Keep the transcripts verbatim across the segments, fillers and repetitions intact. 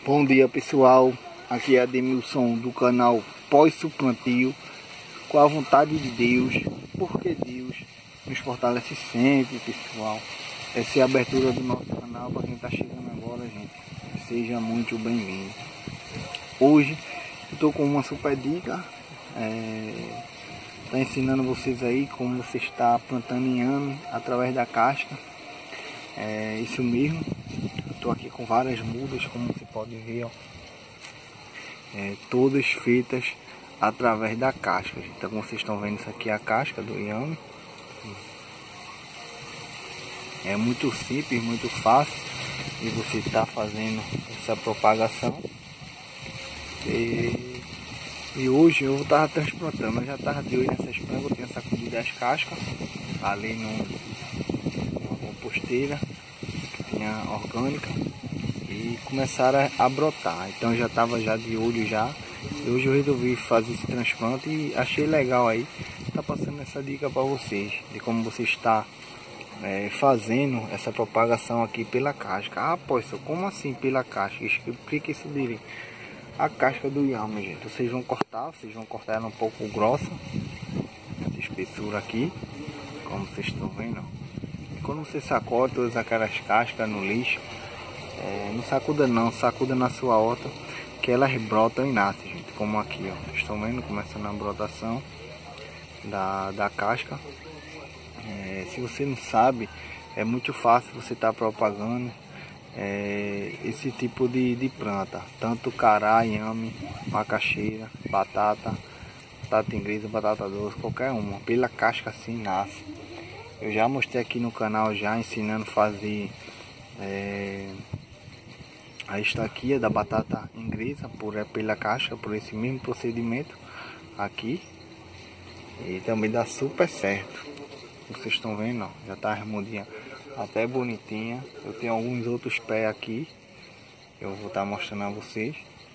Bom dia, pessoal, aqui é Ademilson do canal Pós-Plantio, com a vontade de Deus, porque Deus nos fortalece sempre, pessoal. Essa é a abertura do nosso canal. Para quem está chegando agora, gente, seja muito bem-vindo. Hoje eu estou com uma super dica, é, tá ensinando vocês aí como você está plantando inhame através da casca. É isso mesmo. Estou aqui com várias mudas, como você pode ver, ó, é, todas feitas através da casca, gente. Então, como vocês estão vendo, isso aqui é a casca do inhame. É muito simples, muito fácil e você está fazendo essa propagação. E, e hoje eu estava transplantando, eu já estava de olho nessas plantas. Eu tenho sacudido as cascas ali no, numa composteira que tinha orgânica e começaram a brotar. Então eu já estava já de olho já. E hoje eu resolvi fazer esse transplante e achei legal aí tá passando essa dica para vocês de como você está É, fazendo essa propagação aqui pela casca. Ah, pois, como assim pela casca? Explica isso direito. A casca do inhame, gente, vocês vão cortar, vocês vão cortar ela um pouco grossa, essa espessura aqui, como vocês estão vendo. E quando você sacode todas aquelas cascas no lixo, é, não sacuda não, sacuda na sua horta, que elas brotam e nascem, gente, como aqui, ó. Vocês estão vendo, começando a brotação da, da casca. É, se você não sabe, é muito fácil você estar tá propagando é, esse tipo de, de planta, tanto cará, inhame, macaxeira, batata, batata inglesa, batata doce, qualquer uma, pela casca assim nasce. Eu já mostrei aqui no canal já ensinando a fazer é, a estaquia da batata inglesa por, é, pela casca, por esse mesmo procedimento aqui, e também dá super certo. Vocês estão vendo, ó, já tá remudinha, até bonitinha. Eu tenho alguns outros pés aqui, eu vou estar tá mostrando a vocês.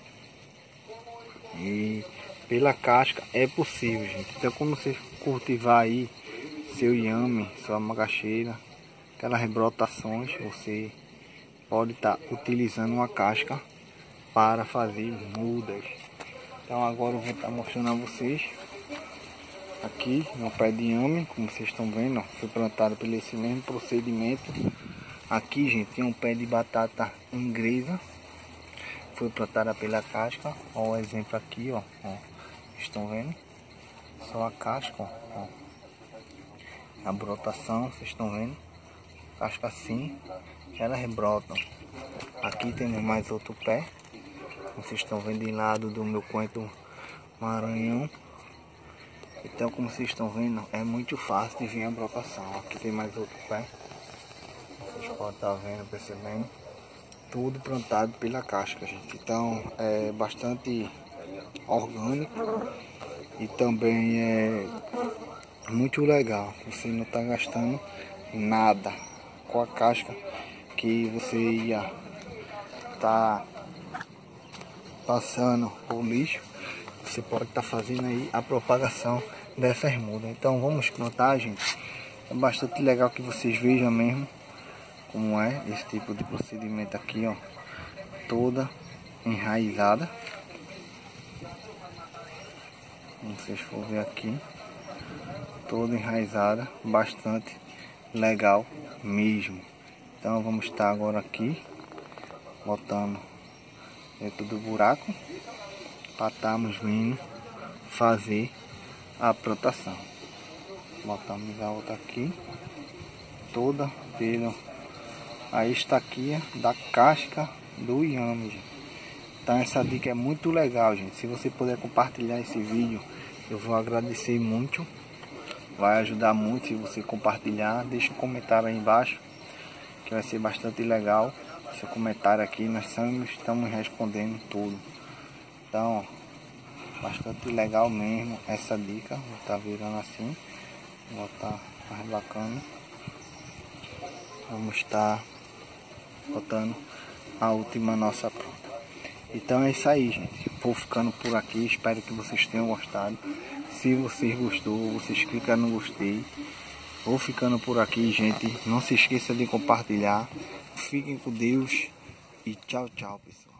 E pela casca é possível, gente. Então, quando você cultivar aí seu inhame, sua macaxeira, aquelas rebrotações, você pode estar tá utilizando uma casca para fazer mudas. Então agora eu vou estar tá mostrando a vocês. Aqui no pé de inhame, como vocês estão vendo, ó, foi plantado pelo esse mesmo procedimento. Aqui, gente, tem um pé de batata inglesa, foi plantada pela casca. Ó, o exemplo aqui, ó, ó, estão vendo? Só a casca, ó, ó. A brotação, vocês estão vendo? Casca assim, elas rebrotam. Aqui temos mais outro pé, vocês estão vendo de lado do meu coentro maranhão. Então, como vocês estão vendo, é muito fácil de vir a brotação. Aqui tem mais outro pé. Vocês podem estar vendo, percebendo. Tudo plantado pela casca, gente. Então, é bastante orgânico. E também é muito legal. Você não está gastando nada com a casca que você ia estar passando por lixo. Você pode estar tá fazendo aí a propagação dessas mudas. Então vamos plantar, gente. É bastante legal que vocês vejam mesmo como é esse tipo de procedimento aqui, ó, toda enraizada. Como vocês for ver aqui, toda enraizada, bastante legal mesmo. Então vamos estar agora aqui botando dentro do buraco para estarmos vindo fazer a plantação. Botamos a outra aqui, toda pela a estaquia da casca do inhame, gente. Então essa dica é muito legal, gente. Se você puder compartilhar esse vídeo, eu vou agradecer muito. Vai ajudar muito se você compartilhar. Deixa um comentário aí embaixo, que vai ser bastante legal. Seu comentário aqui, nós estamos, estamos respondendo tudo. Então, bastante legal mesmo essa dica. Vou estar virando assim, vou estar mais bacana. Vamos estar botando a última nossa pronta. Então é isso aí, gente. Vou ficando por aqui. Espero que vocês tenham gostado. Se vocês gostou, vocês clicam no gostei. Vou ficando por aqui, gente. Não se esqueça de compartilhar. Fiquem com Deus e tchau, tchau, pessoal.